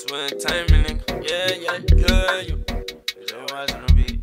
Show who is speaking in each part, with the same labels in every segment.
Speaker 1: Wristful entertainment, nigga. Yeah. Just watching the beat.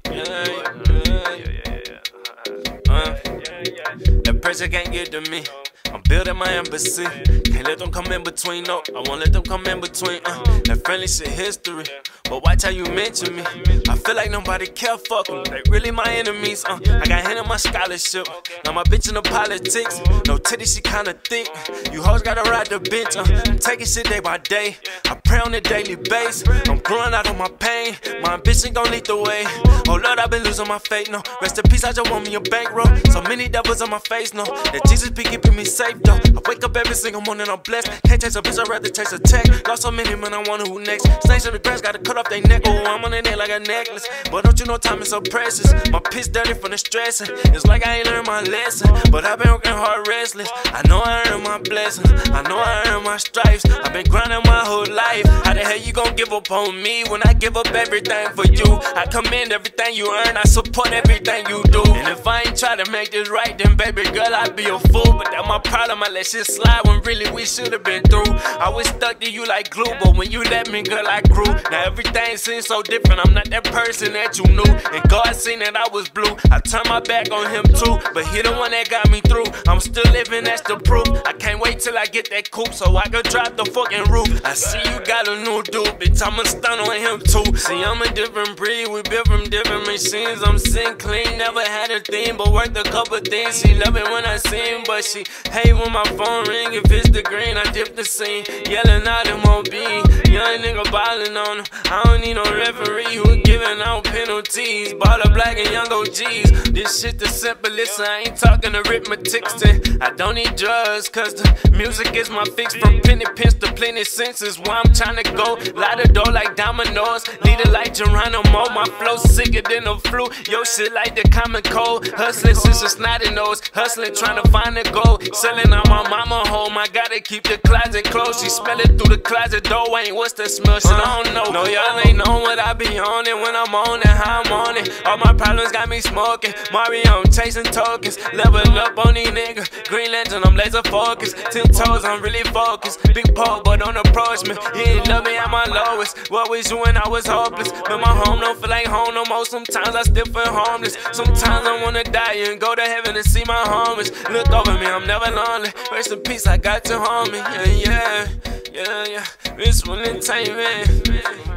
Speaker 1: That person can't get to me. I'm building my embassy. Can't let them come in between, no. I won't let them come in between. That friendly shit history. But watch how you mention me. I feel like nobody care, fuck them. They really my enemies. I got hand in my scholarship. Now my bitch in the politics. No titties, she kinda thick. You hoes gotta ride the bench. I'm taking shit day by day. I pray on a daily basis. I'm growing out of my pain. My ambition gon' lead the way. Oh Lord, I've been losing my faith, no. Rest in peace, I just want me a bankroll. So many devils on my face, no. That Jesus be keeping me safe, though. I wake up every single morning, I'm blessed. Can't chase a bitch, I'd rather chase a tech. Lost so many, man, I wonder who next. Snakes in the grass, gotta cut off they neck. Oh, I'm on their neck like a necklace. But don't you know time is so precious? My piss dirty from the stressing. It's like I ain't learned my lesson. But I've been working hard, restless. I know I earned my blessings. I know I earned my stripes. I've been grinding my whole life. How the hell you gon' give up on me when I give up everything for you? I commend everything you earn. I support everything you do. And if I ain't try to make this right, then baby girl, I'd be a fool. But that's my problem. I let shit slide when really we should've been through. I was stuck to you like glue, but when you let me, girl, I grew. Now everything seems so different. I'm not that person that you knew. And God seen that I was blue. I turned my back on him too, but he the one that got me through. I'm still living, that's the proof. I can't wait till I get that coupe so I can drop the fucking roof. I see you got a new dude, bitch, I'ma stun on him too. See, I'm a different breed, we built from different machines. I'm sin clean, never had a thing, but worked a couple things. She love it when I sing, but she hate when my phone ring. If it's the green, I dip the scene, yelling out MOB. Young nigga ballin' on him, I don't need no referee who giving out penalties. Baller black and young OGs. This shit the simplest, I ain't talking arithmetics. I don't need drugs, cause the music is my fix. From penny pence to plenty senses, where I'm trying to go. Light the door like dominoes, lead it like Geronimo. My flow sicker than the flu, yo shit like the common cold. Hustling since a snotty nose, hustling trying to find the gold. Selling on my mama home, I gotta keep the closet closed. She smell it through the closet door, ain't what's that smell, shit I don't know. No, y'all ain't know what I be on it, when I'm on it, how I'm on it. All my problems got me smoking, Mario, I'm chasing tokens. Level up on these niggas, Green Lantern, I'm laser focused. 10 toes, I'm really focused. Big pole, but don't approach me. He ain't love me at my lowest. What was you when I was hopeless? But my home don't feel like home no more. Sometimes I still feel homeless. Sometimes I wanna die and go to heaven and see my homies. Look over me, I'm never lonely. Rest in peace, I got you, homie. Yeah. Wristful entertainment.